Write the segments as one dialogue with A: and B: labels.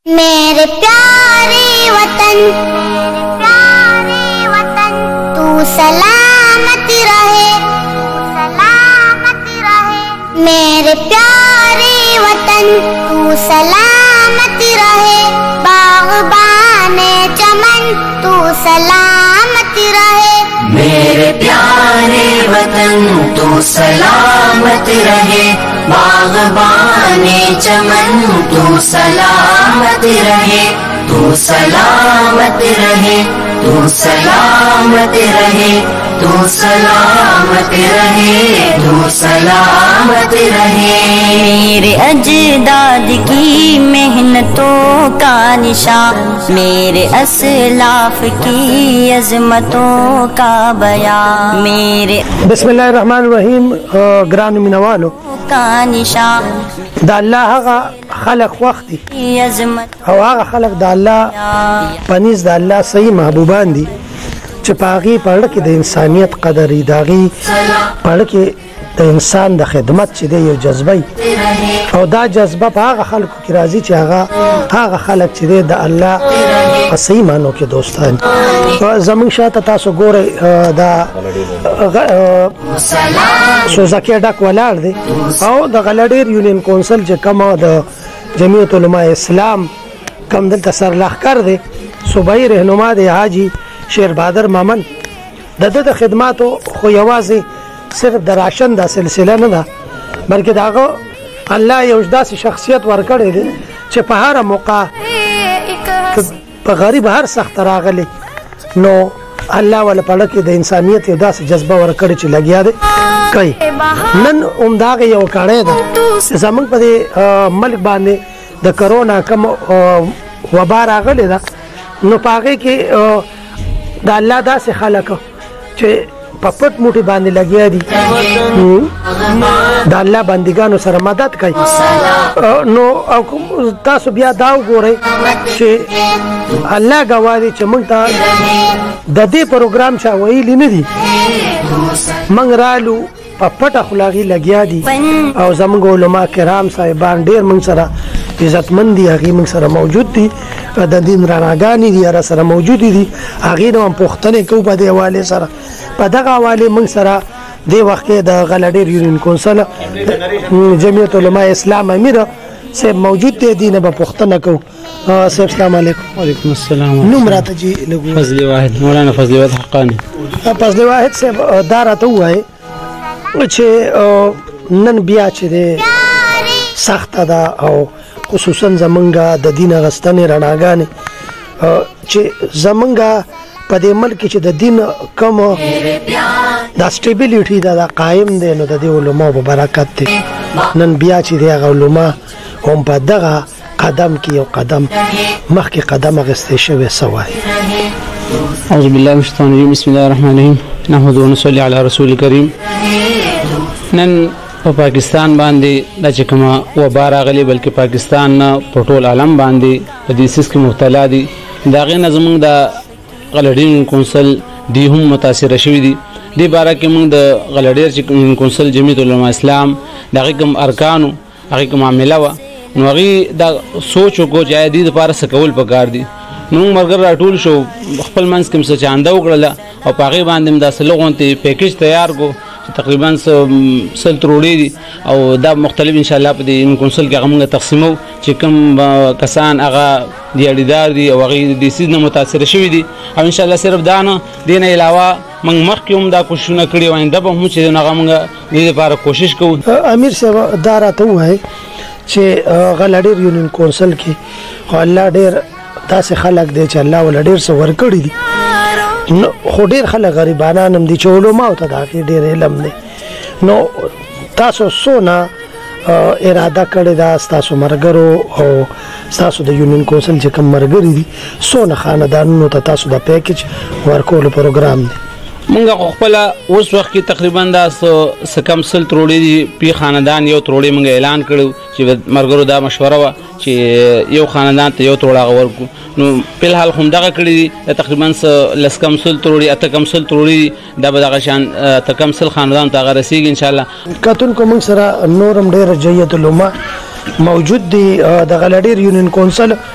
A: मेरे प्यारे वतन तू सलामत रहे, मेरे प्यारे वतन तू सलामत रहे, बाग़बाने चमन तू सलामत रहे,
B: मेरे प्यारे वतन तू सलामत रहे, बाग़बाने चमन तू सलामत रहे, तू सलामत रहे, तू सलामत रहे, तू सलामत रहे, तू सलामत रहे।
C: मेरे अजदाद की मेहनतों का निशान, मेरे असलाफ की अजमतों का बयान, मेरे
D: बिस्मिल्लाहिर्रहमानिर्रहीम। ग्रान मिनवालो
C: का निशान
D: दा अल्लाह هغه خلق وختي
C: अजमत
D: او هغه خلق د الله پنځ د الله صحیح محبوبان دي چې پاغي پړ کې د انسانيت قدر داغي پړ کې د انسان د خدمت چې دی یو جذبه او دا جذبه په هغه خلکو کې راځي چې هغه خلک چې دی د الله په صحیح معنی کې دوستان زمون شاته تاسو ګورئ دا سوزکه ډک ولاړ دی او د غلډیر یونین کونسل چې کوم د جمعیت علماء اسلام کم دلته سر لخر دی صوبایي رهنما دی حاجی شیر بادر مامن د خدماتو خو یوازې صرف د راشن دا سلسله نه ده بلکې داغه الله یو داسې شخصیت ورکړی دی چې په هر موقع په غریب هر سخت راغلی نو الله ولا پړه کې د انسانيت یو داسې جذبه ورکړي چې لګیا دی کوي نن عمداغه یو کړه ده زمونږ په ملک باندې د کرونا کوم وبا راغلی ده نو پاغه کې د الله داسې خلک چې په پټ موټي باندې لګیا دي د الله بندګانو سره مدد کوي نو تاسو بیا دا وګورئ چې الله غواړي چې موږ ته د دې پروګرام چا ویلي نه دي موږ رالو په پټه خلاغي لګیا دي او زموږ علما کرام صاحبان ډېر موږ سره عزتمن دي هغه موږ سره موجود دي د دین رڼاګانې دي را سره موجود دي هغه نو پوښتنه کوي په دې حواله سره په دغه حواله موږ سره د وخت د غلډیر یونین کونسل جمعیت علماء اسلام امیر صاحب موجود دي دینه په پوښتنه کوي صاحب السلام علیکم
E: وعلیکم السلام
D: نمرات جی لګو
E: فضل واحد مولانا فضل واحد حقانی
D: فضل واحد صاحب دارته وای چې نن بیا چې سخت ده او خصوصا زمونږه د دین غستنې رڼاګانې چې زمونږه په دې ملک چې د دین کوم د سټیبیلیټي دا قائم دی نو د دې علماء په برکت دی نن بیا چې د علماء هم په دغه قدم کې یو قدم مخکې قدم اخیستی شوی سوای
E: اعوذ بالله من الشیطان الرجیم بسم الله الرحمن الرحیم نحمد و نصلی علی رسول کریم نن په پاکستان باندې د چکما وبا راغلی بلکې پاکستان نه په ټول عالم باندې په دې سیس کې مبتلا دي دا غي نظم د غلډین کونسل دی هم متاثر شوی دي د بارا کې موږ د غلډیر کونسل جمعیت علماء اسلام دغه کوم ارکانو هغه کوم عامله و نو هغه دا سوچ کو جای دي لپاره سکول پکار دي نو مرګر راټول شو خپل منځ کې څه چاندا وکړه او پاغي باندې د سلوغونته پیکیج تیار کو تقریبا 100 روړي دي او دا مختلف ان شاء الله په دې کونسل کې هغه موږ تقسیمو چې کوم کسان هغه دی اړیدار دي او هغه د سیس نه متاثر شوی دي او ان شاء الله صرف دا نه دین علاوه موږ مخکې هم دا کوششونه کړی و انده به هم چې هغه موږ دې لپاره کوشش کوو
D: امیر صاحب دا راته وای چې غلډیر یونین کونسل کې الله ډېر تاسو خلک دی چې الله ول ډېر څه ورکړي دي خو ډېر خلک غریبانان هم دي چې علماء ته دا ډېر علم دی نو تاسو سونه اراده کړی دا تاسو مرګرو او تاسو د یونین کونسل چې کوم مرګري دي سونه خاندانونو ته تاسو د پیکیج ورکول پروګرام دی
E: مونږ خپل اوس وخت کې تقریبا دا سکم سل تروړي دي پی خاندان یو تروړي مونږ اعلان کړو چې مرګرو دا مشوره و چې یو خاندان ته یو تروړه ورکو نو په حال هم دغه کړی دي تقریبا لسکم سل تروړي اتکم سل تروړي دا به دغه شان تکم سل خاندان ته غرسیږي ان شاء الله
D: کتون کوم سره نورم ډیر جیت علماء موجود دي د غلډیر یونین کونسل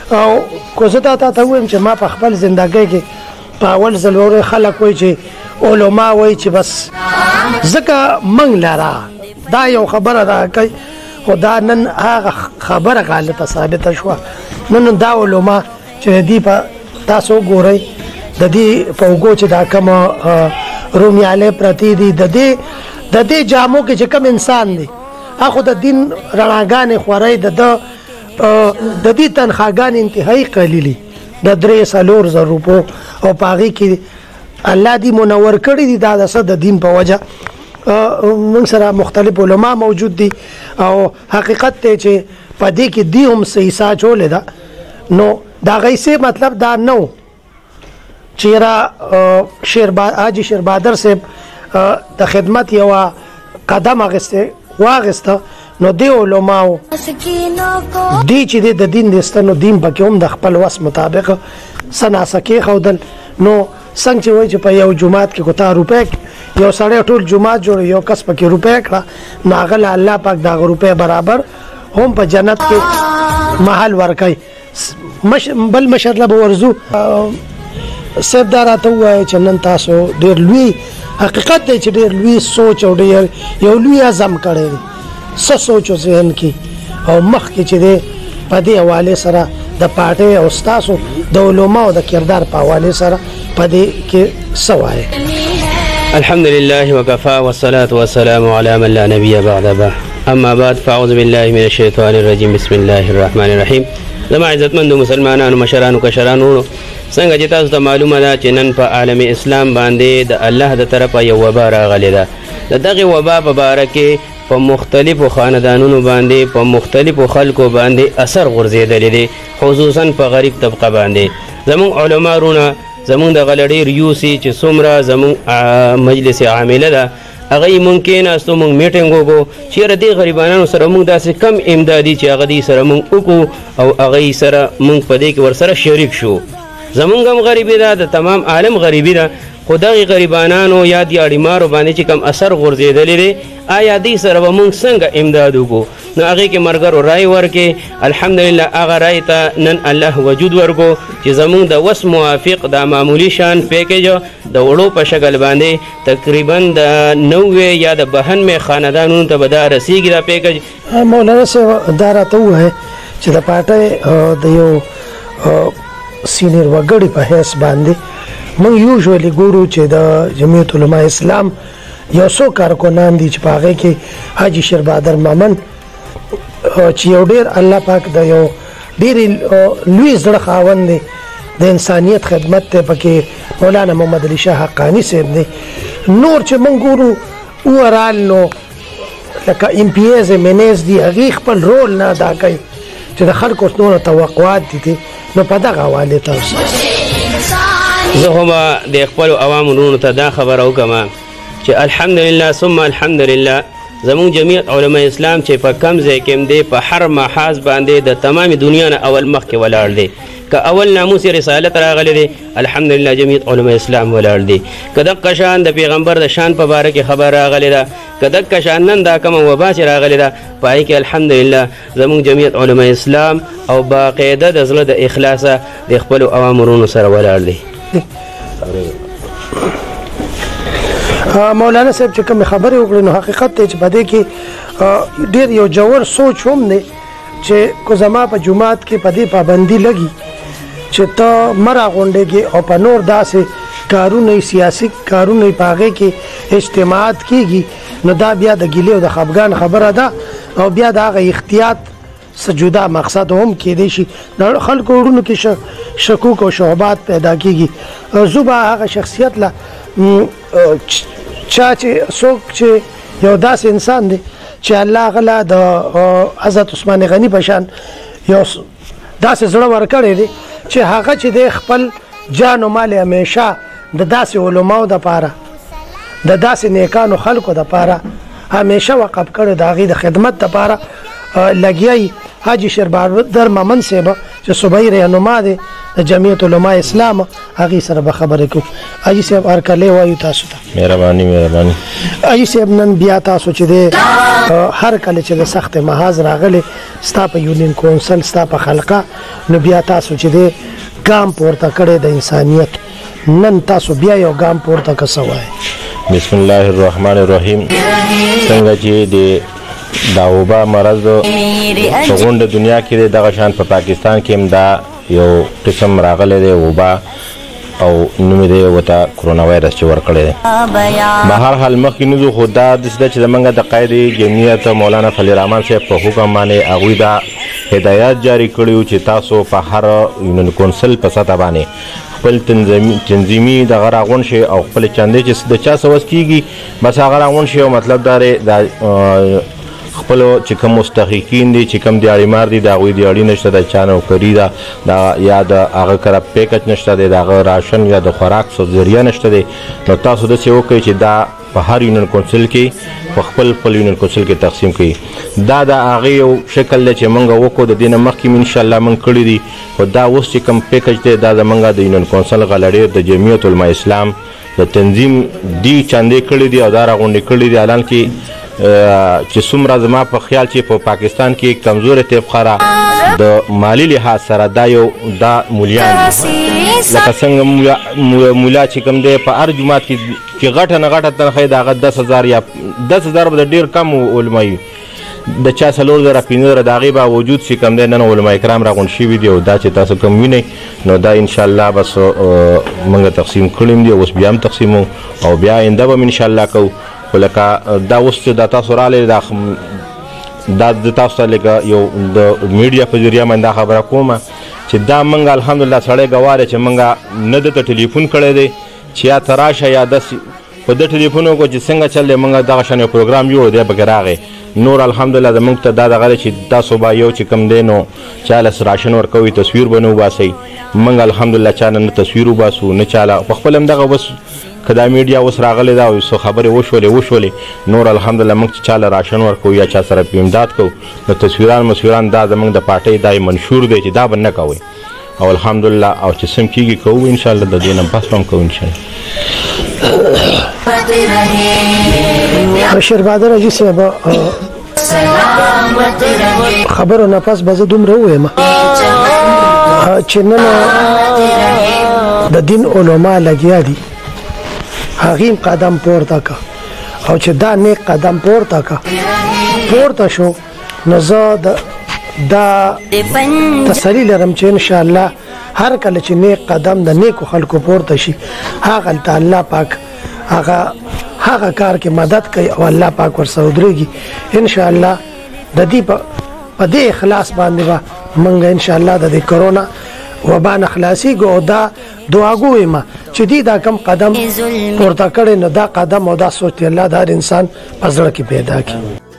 D: او کو زه ته وایم چې ما په خپل زندګۍ کې په اول ځل اورې خلک وایي چې علما وایي چې بس ځکه موږ لره دا یو خبره ده کوي خو دا نن هغه خبره غلطه ثابته شوه نن دا علما چې دې په تاسو ګورئ د دې په اوږو چې دا کومه رومیالې پرتې دي د دې جامو کې چې کوم انسان دی هغه د دین رڼاګانې خورئ د دې تنخواګانې انتهایی قلیلي د 3-4 روپو او په هغې کې الله دې منور کړي دي دا د څه د دین په وجه موږ سره مختلف علما موجود دي او حقیقت دی چې په دې کې دی هم صحیح ساچولې ده نو د هغې څه مطلب دا نه و چې یاره حاجي شیربهادر صاحب د خدمت یوه قدم واغسته نو دی علماو دی چې د دین د ستنو دین پکې هم د خپل وس مطابق څه ناسه کېښودل نو څنګه چې وایي چې په یو جومات کې کوتا روپۍ یو سړی ټول جومات جوړ یو کس پکې روپۍ کړه نو هغه له الله پاک د هغه روپۍ برابر هم په جنت کې محل ورکوي بل مشر له به ورځو صاحب دا راته ووایه چې نن تاسو ډېر لوی حقیقت دی چې ډېر لوی سوچ او ډېر یو لوی عزم کړی دی څه سوچ و ذهن کې او مخکې چې دی په دې حوالې سره د پارټۍ او ستاسو د علماو د کردار په حوالې سره په دې کې څه وایې
F: الحمد لله وكفى والصلاة والسلام على من لا نبي بعد أما بعد فأعوذ بالله من الشيطان الرجيم بسم الله الرحمن الرحيم زما عزتمندو مسلمانانو مشرانو کشرانو څنګه چې تاسو ته معلومه ده چې نن په عالم اسلام باندې د الله د طرفه یو وبا راغلې ده د دغې وبا په باره کې په مختلفو خاندانونو باندې په مختلفو خلکو باندې اثر غورځېدلی دی خصوصا په غریب طبقه باندې زموږ علما رونه زموږ د غلډې ریوسي چې څومره زموږ مجلس عامله ده هغه مونږ کېناستو مونږ میټینګ وکړو چېرې دې غریبانانو سره مونږ داسې کم امدادي چې هغه دې سره مونږ وکړو او هغه سره مونږ په دې کې ورسره شریک شو زمونږ هم غریبي ده د تمام عالم غریبي ده خو دغې غریبانانو یا دیاړیمارو باندې چې کم اثر غورځېدلی دی آیا دې سره به مونږ څنګه امداد وکړو نو هغې کې ملګرو رای ورکې الحمدلله هغه رای ته نن الله وجود ورکو چې زمونږ د وس موافق دا معمولي شان پیکیج د وړو په شکل باندې تقریبا د 90 یا د 92 خاندانونو ته به دا رسیږي دا پیکیج
D: مولانا صاحب دا راته ووایه چې د پارټۍ د یو سینیر وګړي په حیث باندې موږ یوزولي ګورو چې د جمعیت علماء اسلام یو څو کارکنان دي چې په هغې کې حاجي شیربهادر مامن چې یو ډېر الله پاک د یو ډېرې لوی زړه خاوند دی د انسانیت خدمت دی پکې مولانا محمد علي شاه حقاني صاحب دی نور چې موږ ګورو اوورال نو لکه ایم پی ایز منیز دي هغې خپل رول نه ادا کوي چې د خلکو نور توقعات دي نو په دغه حوالې تاسو
F: زه هم د خپلو عوامو وروڼو ته دا خبره وکړم چې الحمدلله ثم الحمدلله زمونږ جمعیت علماء اسلام چې په کم ځای کې هم دی په هر محاذ باندې د تمامې دنیا نه اول مخکې ولاړ دی که اول ناموس رسالت راغلی دی الحمدلله جمعیت علماء اسلام ولاړ دی که دقه شان د پیغمبر د شان په باره کې خبر راغلی ده که دقه شان نن دا کومه وبا چې راغلی ده په هغې کې الحمدلله زمونږ جمعیت علماء اسلام او باقاعده د زړه د اخلاصه د خپلو عوامو وروڼو سره ولاړ دی
D: مولانا صاحب چې کومې خبرې وکړې نو حقیقت دی چې په دې کې ډېر یو ژور سوچ هم دی چې که زما په جومات کې په دې پابندي لګي چې ته مه راغونډېږې او په نور داسې کارونه سیاسي کارونه په هغې کې اجتماعات کېږي نو دا بیا د ګیلې او د خفګان خبره ده او بیا د هغه احتیاط څه جدا مقصد هم کېدی شي د خلکو وروڼو کې شکوک او شعبات پیدا کېږي زه به هغه شخصیت له چا چې څوک چې یو داسې انسان دی چې الله غله د حضرت عثمان غني په شان یو داسې زړه ورکړی دی چې هغه چې دی خپل جان و مال همیشه د داسې علماو دپاره د داسې نیکانو خلکو دپاره همیشه وقف کړی د هغې د خدمت دپاره لګیایي حاجی شیربهادر مامن صاحب چې صوبایي رهنما دی د جمعیت علماء اسلام هغې سره به خبرې کوو. حاجي صاحب هرکلی وایو تاسو ته.
G: مهرباني.
D: حاجي صاحب نن بیا تاسو چې دی هر کله چې د سخت محاذ راغلی ستا په یونین کونسل ستا په خلقه نو بیا تاسو چې دی ګام پورته کړی د انسانیت نن تاسو بیا یو ګام پورته که څه وایي؟
G: بسم الله الرحمن الرحیم. څنګه چې د دا وبا مرض په غونډه دنیا کې دی دغه شان په پاکستان کې هم دا یو قسم راغلی دی وبا او نوم دی ورته کرونا وایرس چې ورکړی دی. به هر حال مخکې نه ځو خو دا داسې ده چې زموږ د قاید جمعیت مولانا فضل الرحمن صاحب په حکم باندې هغوی دا هدایات جاری کړي وو چې تاسو په هر یونین کونسل په سطح باندې خپل تنظیمي دغه راغونډ شي او خپل چندې چې د چا څه وس کېږي بس هغه راغونډ شي او مطلب دا دی خپلو چې کوم مستحقین دي چې کوم دیاړیمار دي د هغوی دیاړي نشته د چا نوکري ده یا د هغه کره پیکج نشته دی د هغه راشن یا د خوراک ذریعه نشته دی نو تاسو داسې وکړئ چې دا په هر یونین کونسل کې په خپل یونین کونسل کې تقسیم کړي. دا د هغې یو شکل دی چې موږ وکړو د دې نه مخکې مې انشاءالله موږ کړي دي خو دا اوس چې کوم پیکج دی دا زموږ د یونین کونسل غلړې د جمعیت علماء اسلام د تنظیم دی چندې کړي دي او دا راغونډې کړي دي. حالان کې چې څومره زما په خیال چې په پاکستان کې کمزورې طبقه د مالی لحاظ سره دا مولیان لکه څنګه مولا چې کوم دی په هر جومات کې چې غټه نه غټه تنخواه د هغه 10,000 یا 10,000 به د ډېر کم علمایي د چا 4,000 5,000 د هغې باوجود چې کوم دی نن علما کرام راغونډ شوي دي او دا چې تاسو کوم وینئ نو دا انشاءالله بس موږ تقسیم کړي دي اوس بیا هم تقسیمو او بیا آینده به م انشاءالله کوو. خو لکه دا اوس چې دا تاسو راغلی دا د تاسو ته لکه یو د میډیا په ذریعه باندې دا خبره کومه چې دا موږ الحمدلله سړی ګواه دی چې موږ نه دته ټلیفون کړی دی چې یا ته راشه یا داسې خو د ټلیفون وکړو چې څنګه چل دی موږ دغه شان یو پروګرام جوړ دی پکې راغی نور الحمدلله زموږ ته دا دغه دی چې تاسو به یو چې کوم دی نو چاله راشن ورکوئ تصویر به نه وباسئ موږ الحمدلله چا نه تصویر وباسو نه چاله په خپل هم دغه بس که دا میډیا اوس راغلی دا او څه خبرې وشولې نور الحمدلله موږ چې چاله راشن ورکوو یا چا سره امداد کوو نو تصویران دا زموږ د پارټۍ دا منشور دی چې دا به نه کوئ او الحمدلله او چې سم کېږي کوو انشاءالله د دې نه بس به هم کوو انشاءالله.
D: شیربهادر حاجي صاحب خبرو نه پس به زه دومره ووایم چې نن د دین علما لګیا دي هغیم قدم پورته که او چې دا نیک قدم پورته شو نو زه دا تسلی لرم چې انشاءالله هر کله چې نیک قدم د نیکو خلکو پورته شي هغلته الله پاک هغه کار کې مدد کوي او الله پاک ورسره ودرېږي انشاءالله د دې په دې اخلاص باندې به موږ انشاءالله د دې کرونا وبا نه خلاصېږو او دا دعاګو یم چې دې دا کم قدم پورته کړی نو دا قدم او دا سوچ الله د هر انسان په زړه کې پیدا کړي.